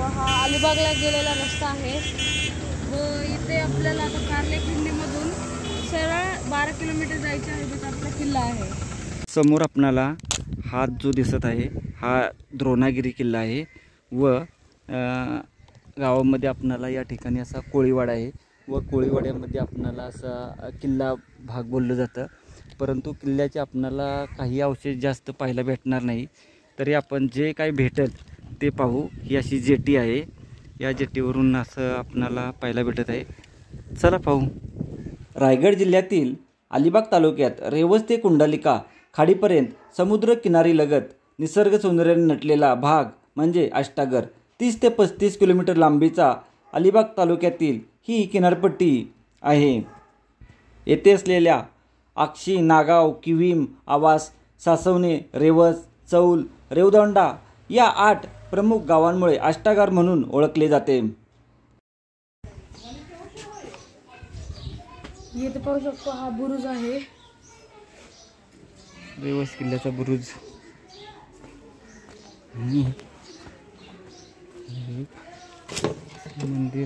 हा अलिबागला गेलेला रस्ता आहे व इथे आपल्याला आता कारले खिंडीमधून सरळ 12 किलोमीटर जायचे आहे तिथे आपला किल्ला आहे। समोर आपणाला हा जो दिसत आहे हा द्रोणागिरी किल्ला आहे व गावामध्ये आपणाला या ठिकाणी असा कोळीवाडा आहे व कोळीवाड्यामध्ये आपणाला असा किल्ला भाग बोललं जातं, परंतु किल्ल्याचे आपणाला काही अवशेष जास्त पाहायला भेटणार नाही। तरी आपण जे काही भेटेल ते पाहू। ही अशी जेटी आहे, या जेटीवरून असं आपणाला पाहायला भेटत आहे। चला पाहू। रायगड जिल्ह्यातील अलिबाग तालुक्यात रेवस ते कुंडलिका खाडीपर्यंत समुद्र किनारी लगत निसर्ग सौंदर्याने नटलेला भाग म्हणजे अष्टागर 30 ते 35 किलोमीटर लांबीचा अलिबाग तालुक्यातील ही किनारपट्टी आहे। येथे असलेल्या आक्षी, नागाव, किवीम, आवास, सासवणे, रेवस, चौल, रेवदंडा या 8 प्रमुख गावांमुळे अष्टागर म्हणून ओळखले जाते। इथे पाहू शकतो हा बुरुज आहे, रेवस किल्ल्याचा बुरुज। मंदिर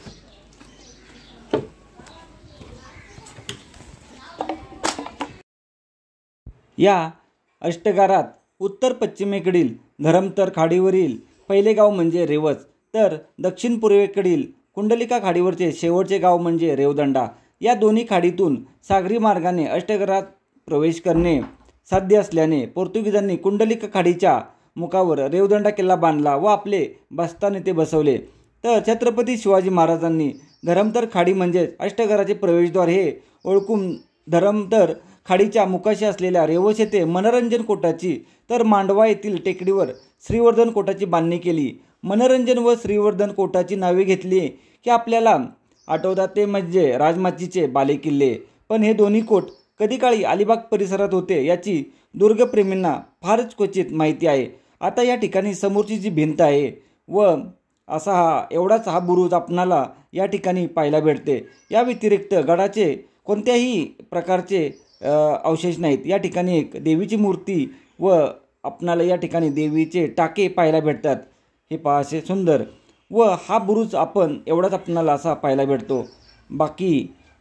या अष्टगारात उत्तर पश्चिमेकडील धरमतर खाडीवरील पहिले गाव म्हणजे रेवस, तर दक्षिण पूर्वेकडील कुंडलिका खाडीवरचे शेवटचे गाव म्हणजे रेवदंडा। या दोन्ही खाडीतून सागरी मार्गाने अष्टगारात प्रवेश करणे साध्य असल्याने पोर्तुगीजांनी कुंडलिका खाडीच्या मुखावर रेवदंडा किल्ला बांधला व आपले बस्तान येथे बसवले। तर छत्रपती शिवाजी महाराजांनी धरमतर खाडी म्हणजेच अष्टगाराचे प्रवेशद्वार हे ओळखून धरमतर खाडीच्या मुखाशी असलेल्या रेवस येथे मनोरंजन कोटाची तर मांडवा येथील टेकडीवर श्रीवर्धन कोटाची बांधणी केली। मनोरंजन व श्रीवर्धन कोटाची नावे घेतली की आपल्याला आठवतात ते म्हणजे राजमाचीचे बालेकिल्ले, पण हे दोन्ही कोट कधी काळी अलिबाग परिसरात होते याची दुर्गप्रेमींना फारच क्वचित माहिती आहे। आता या ठिकाणी समोरची जी भिंत आहे व असा एवढाच हा बुरुज आपणाला या ठिकाणी पाहायला भेटते। या व्यतिरिक्त गडाचे कोणत्याही प्रकारचे अवशेष नाहीत। या ठिकाणी एक देवीची मूर्ती व आपणाला या ठिकाणी देवीचे टाके पाहायला भेटतात। हे पहा असे सुंदर व हा बुरुज आपण एवढाच आपणाला असा पाहायला भेटतो। बाकी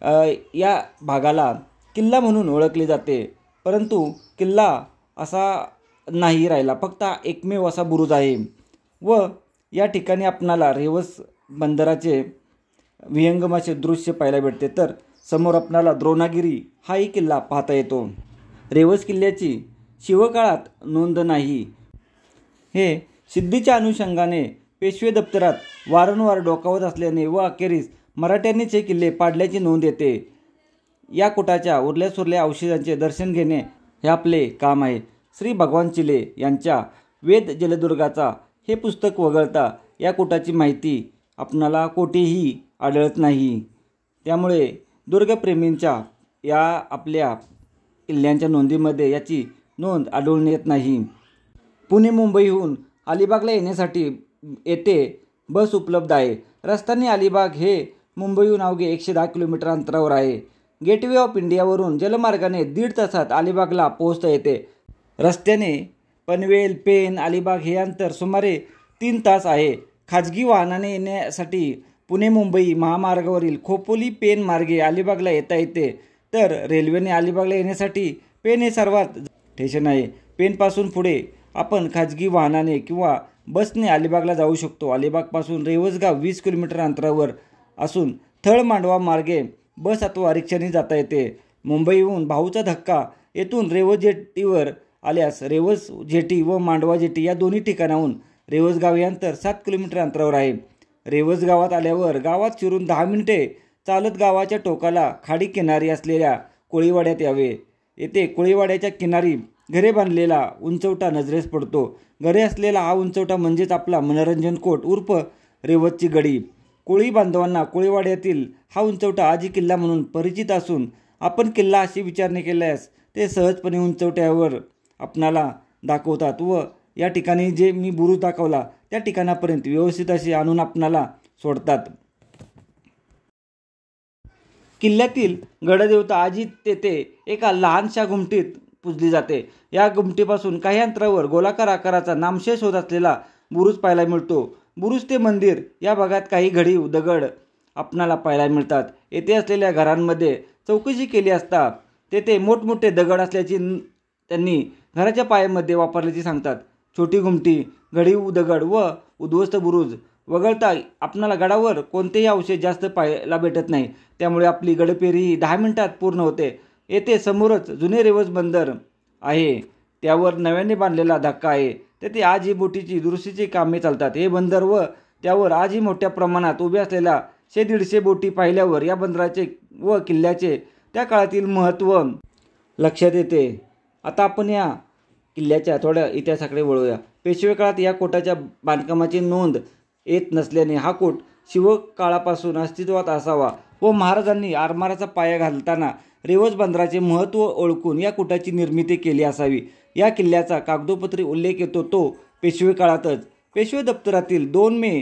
या भागाला किल्ला म्हणून ओळखले जाते, परंतु किल्ला असा नाही राहिला, फक्त एकमेव असा बुरुज आहे। व या ठिकाणी आपणाला रेवस बंदराचे विहंगमाचे दृश्य पाहायला भेटते, तर समोर आपणाला द्रोणागिरी हाही किल्ला पाहता येतो। रेवस किल्ल्याची शिवकाळात नोंद नाही। हे सिद्धीच्या अनुषंगाने पेशवे दप्तरात वारंवार डोकावत असल्याने व अखेरीस मराठ्यांनीच हे किल्ले पाडल्याची नोंद येते। या कोटाच्या उरल्या सुरल्या अवशेषांचे दर्शन घेणे हे आपले काम आहे। श्री भगवान चिले यांच्या वेद जलदुर्गाचा हे पुस्तक वगळता या कोटाची माहिती आपणाला कोठेही आढळत नाही। त्यामुळे दुर्गप्रेमींच्या या आपल्या किल्ल्यांच्या नोंदीमध्ये याची नोंद आढळून येत नाही। पुणे मुंबईहून अलिबागला येण्यासाठी येथे बस उपलब्ध आहे। रस्त्याने अलिबाग हे मुंबईहून अवघे 110 किलोमीटर अंतरावर आहे। गेटवे ऑफ इंडियावरून जलमार्गाने 1.5 तासात अलिबागला पोहोचता येते। रस्त्याने पनवेल, पेण, अलिबाग हे अंतर सुमारे 3 तास आहे। खाजगी वाहनाने येण्यासाठी पुणे मुंबई महामार्गावरील खोपोली पेण मार्गे अलिबागला येता येते, तर रेल्वेने अलिबागला येण्यासाठी पेण हे सर्वात स्टेशन आहे। पेणपासून पुढे आपण खाजगी वाहनाने किंवा बसने अलिबागला जाऊ शकतो। अलिबागपासून रेवसगाव 20 किलोमीटर अंतरावर असून थळ मांडवा मार्गे बस अथवा रिक्षाने जाता येते। मुंबईहून भाऊचा धक्का येथून रेवस जेटीवर आल्यास रेवस जेटी व मांडवा जेटी या दोन्ही ठिकाणाहून रेवसगाव हे अंतर 7 किलोमीटर अंतरावर आहे। रेवस गावात आल्यावर गावात शिरून 10 मिनिटे चालत गावाच्या टोकाला खाडी किनारी असलेल्या कोळीवाड्यात यावे। येथे कोळीवाड्याच्या किनारी घरे बांधलेला उंचवटा नजरेस पडतो। घरे असलेला हा उंचवटा म्हणजेच आपला मनोरंजन कोट उर्फ रेवसची गडी। कोळी बांधवांना कोळीवाड्यातील हा उंचवटा आजी किल्ला म्हणून परिचित असून आपण किल्ला अशी विचारणे केल्यास ते सहजपणे उंचवट्यावर आपणाला दाखवतात व या ठिकाणी जे मी बुरुज दाखवला त्या ठिकाणापर्यंत व्यवस्थित असे आणून आपणाला सोडतात। किल्ल्यातील गडदेवता आजी तेथे एका लहानशा घुमटीत पुजली जाते। या घुमटीपासून काही अंतरावर गोलाकार आकाराचा नामशेष होत असलेला बुरुज पाहायला मिळतो। बुरुज ते मंदिर या भागात काही घडीव दगड आपणाला पाहायला मिळतात. येथे असलेल्या घरांमध्ये चौकशी केली असता तेथे मोठमोठे दगड असल्याची त्यांनी घराच्या पायामध्ये वापरल्याचे सांगतात. छोटी घुमटी, घडीव दगड व उद्ध्वस्त बुरुज वगळता आपणाला गडावर कोणतेही अवशेष जास्त पाहायला भेटत नाही. त्यामुळे आपली गडफेरी ही 10 मिनिटात पूर्ण होते. येथे समोरच जुने रेवस बंदर आहे, त्यावर नव्याने बांधलेला धक्का आहे. तेथे आजही बोटीची दुरुस्तीची कामे चालतात. हे बंदर व त्यावर आजही मोठ्या प्रमाणात उभ्या असलेल्या 100-150 बोटी पाहिल्यावर या बंदराचे व किल्ल्याचे त्या काळातील महत्त्व लक्षात येते. आता आपण या किल्ल्याच्या थोड्या इतिहासाकडे वळूया. पेशवे काळात या कोटाच्या बांधकामाची नोंद येत नसल्याने हा कोट शिवकाळापासून अस्तित्वात असावा व महाराजांनी आरमाराचा पाया घालताना रेवस बंदराचे महत्त्व ओळखून या कोटाची निर्मिती केली असावी. या किल्ल्याचा कागदोपत्री उल्लेख येतो तो पेशवे काळातच. पेशवे दप्तरातील 2 मे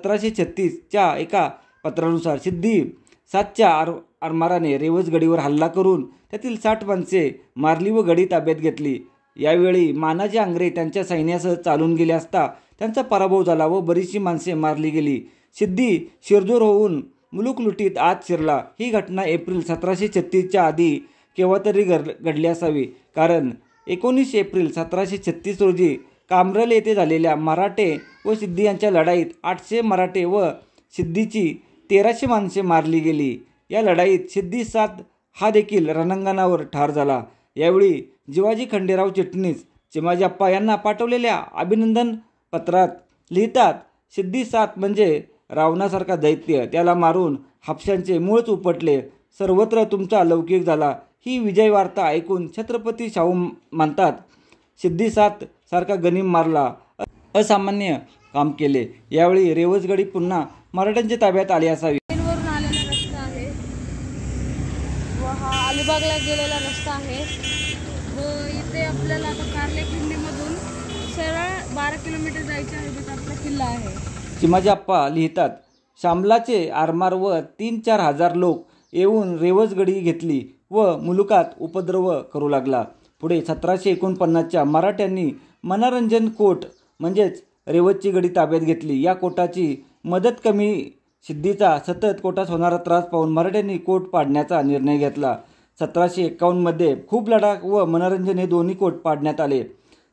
1736 एका पत्रानुसार सिद्धी 7च्या आरमाराने रेवस गडीवर हल्ला करून त्यातील 60 माणसे मारली व गडी ताब्यात घेतली. यावेळी मानाजी आंग्रे त्यांच्या सैन्यासह चालून गेले असता त्यांचा पराभव झाला व बरीचशी माणसे मारली गेली. सिद्धी शिरजोर होऊन मुलूक लुटीत आत शिरला. ही घटना एप्रिल 1736च्या आधी केव्हा तरी घडली असावी, कारण 19 एप्रिल 1736 रोजी कामरल येथे झालेल्या मराठे व सिद्धी यांच्या लढाईत 800 मराठे व सिद्धीची 1300 माणसे मारली गेली. या लढाईत सिद्धी 7 हा देखील रणांगणावर ठार झाला. यावेळी जिवाजी खंडेराव चिटणीस चिमाजी अप्पा यांना पाठवलेल्या अभिनंदन पत्रात लिहितात, सिद्धी 7 म्हणजे रावणासारखा दैत्य, त्याला मारून हापशांचे मूळच उपटले, सर्वत्र तुमचा लौकिक झाला. ही विजय वार्ता ऐकून छत्रपती शाहू म्हणतात, सिद्धी 7 सारखा गनिम मारला, असामान्य काम केले. यावेळी रेवसगडी पुन्हा मराठ्यांच्या ताब्यात आले असावी. वरून आलेला रस्ता आहे व हा अलिबागला गेलेला रस्ता आहे व इथे आपल्याला आता कारले खिंडीमधून सरळ 12 किलोमीटर जायचे आहे, तिथे आपला किल्ला आहे. चिमाजी अप्पा लिहितात, शामलाचे आरमार व 3-4 हजार लोक येऊन रेवसगडी घेतली व मुलुकात उपद्रव करू लागला. पुढे 1749च्या मराठ्यांनी मनोरंजन कोट म्हणजेच रेवसची गडी ताब्यात घेतली. या कोटाची मदत कमी सिद्धीचा सतत कोटास होणारा त्रास पाहून मराठ्यांनी कोट पाडण्याचा निर्णय घेतला. 1751मध्ये खूप लडाख व मनोरंजन हे दोन्ही कोट पाडण्यात आले.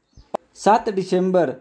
7 डिसेंबर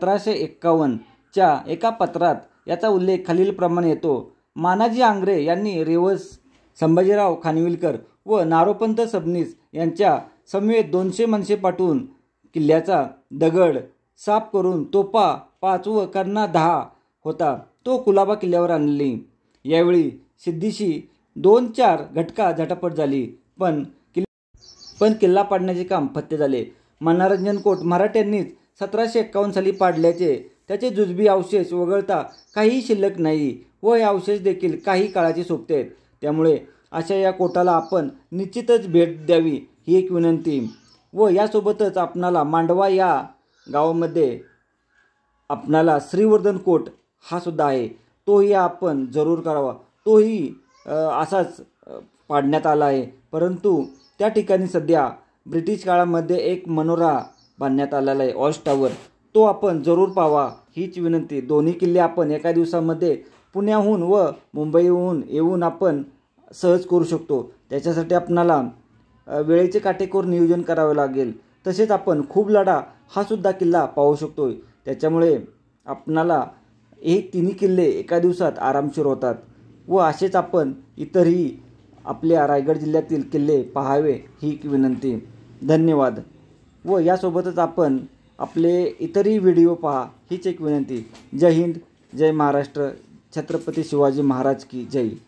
1751च्या एका पत्रात याचा उल्लेख खालीलप्रमाणे येतो. मानाजी आंग्रे यांनी रेवस संभाजीराव खानविलकर व नारोपंत सबनीस यांच्या समवेत 200 माणसे पाठवून किल्ल्याचा दगड साफ करून तोफा 5 व कन्ना 10 होता तो कुलाबा किल्ल्यावर आणली. यावेळी सिद्धीशी 2-4 घटका झटापट झाली, पण किल्ला पाडण्याचे काम फत्ते झाले. मनोरंजन कोट मराठ्यांनीच 1751 साली पाडल्याचे त्याचे जुजबी अवशेष वगळता काहीही शिल्लक नाही व हे अवशेष देखील काही काळाचे सोबते आहेत. त्यामुळे अशा या कोटाला आपण निश्चितच भेट द्यावी ही एक विनंती. व यासोबतच आपणाला मांडवा या गावामध्ये आपणाला श्रीवर्धन कोट हा सुद्धा आहे, तोही आपण जरूर करावा. तोही असाच पाडण्यात आला आहे, परंतु त्या ठिकाणी सध्या ब्रिटिश काळामध्ये एक मनोरा बांधण्यात आलेला आहे वॉच टॉवर, तो आपण जरूर पाहावा हीच विनंती. दोन्ही किल्ले आपण एका दिवसामध्ये पुण्याहून व मुंबईहून येऊन आपण सहज करू शकतो. त्याच्यासाठी आपणाला वेळेचे काटेकोर नियोजन करावे लागेल. तसेच आपण खूप लढा हा सुद्धा किल्ला पाहू शकतो. त्याच्यामुळे आपणाला हे तिन्ही किल्ले एका दिवसात आरामशीर होतात व असेच आपण इतरही आपल्या रायगड जिल्ह्यातील किल्ले पाहावे ही एक विनंती. धन्यवाद. व यासोबतच आपण आपले इतरही व्हिडिओ पहा हीच एक विनंती. जय हिंद, जय महाराष्ट्र, छत्रपती शिवाजी महाराज की जय.